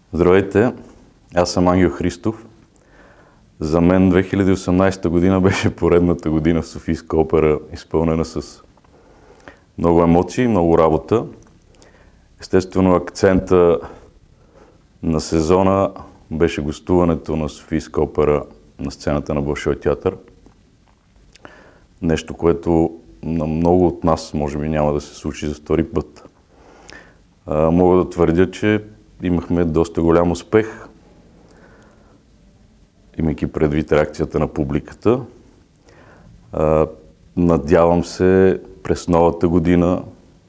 Здравейте, аз съм Ангел Христов. За мен 2018 година беше поредната година в Софийска опера, изпълнена с много емоции, много работа. Естествено, акцента на сезона беше гостуването на Софийска опера на сцената на Болшой театър. Нещо, което на много от нас може би няма да се случи за втори път. Мога да твърдя, че имахме доста голям успех, имайки предвид реакцията на публиката. Надявам се през новата година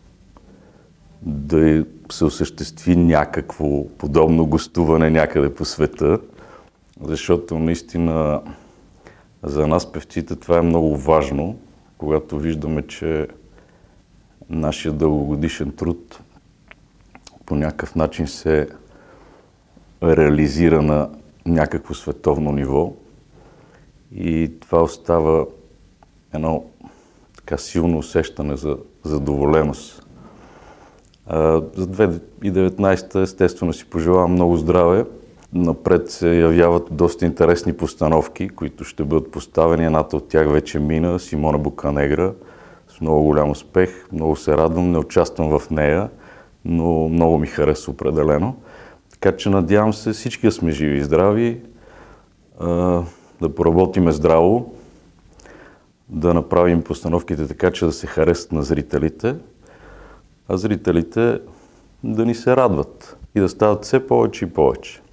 да се осъществи някакво подобно гостуване някъде по света, защото наистина за нас, певците, това е много важно, когато виждаме, че нашия дългогодишен труд по някакъв начин се реализира на някакво световно ниво и това остава едно така силно усещане за задоволеност. За 2019 естествено си пожелавам много здраве. Напред се явяват доста интересни постановки, които ще бъдат поставени. Едната от тях вече мина, Симона Боканегра, с много голям успех. Много се радвам, не участвам в нея, но много ми хареса определено. Така че надявам се всички да сме живи и здрави, да поработиме здраво, да направим постановките така, че да се харесат на зрителите, а зрителите да ни се радват и да стават все повече и повече.